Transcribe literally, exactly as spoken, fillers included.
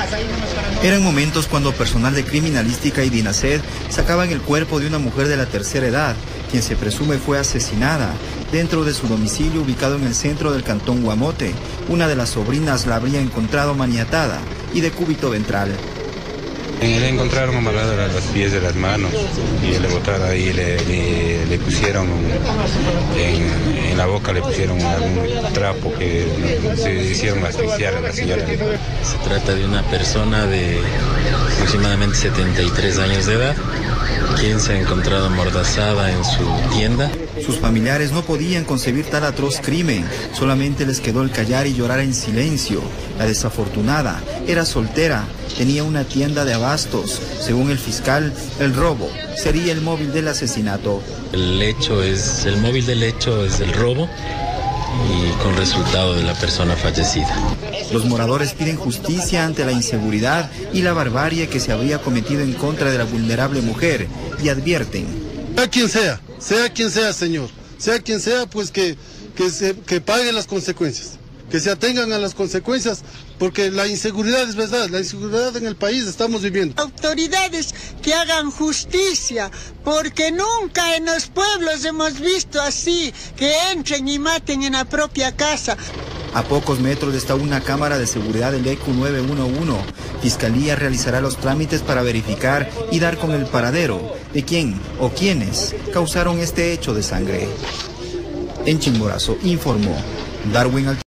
Eran momentos cuando personal de criminalística y DINASED sacaban el cuerpo de una mujer de la tercera edad, quien se presume fue asesinada dentro de su domicilio ubicado en el centro del cantón Guamote. Una de las sobrinas la habría encontrado maniatada y de cúbito ventral. Le encontraron amarrado a los pies de las manos y le botaron ahí, le, le, le pusieron en, en la boca, le pusieron algún trapo que se hicieron asfixiar a la señora. Se trata de una persona de aproximadamente setenta y tres años de edad, quien se ha encontrado amordazada en su tienda. Sus familiares no podían concebir tal atroz crimen, solamente les quedó el callar y llorar en silencio. La desafortunada era soltera, tenía una tienda de abastos. Según el fiscal, el robo sería el móvil del asesinato. El hecho es, el móvil del hecho es el robo y con resultado de la persona fallecida. Los moradores piden justicia ante la inseguridad y la barbarie que se habría cometido en contra de la vulnerable mujer y advierten: sea quien sea, sea quien sea, señor, sea quien sea, pues que, que, se, que pague las consecuencias, que se atengan a las consecuencias, porque la inseguridad es verdad, la inseguridad en el país estamos viviendo. Autoridades que hagan justicia, porque nunca en los pueblos hemos visto así, que entren y maten en la propia casa. A pocos metros está una cámara de seguridad del E Q nueve uno uno. Fiscalía realizará los trámites para verificar y dar con el paradero de quién o quiénes causaron este hecho de sangre. En Chimborazo informó Darwin Al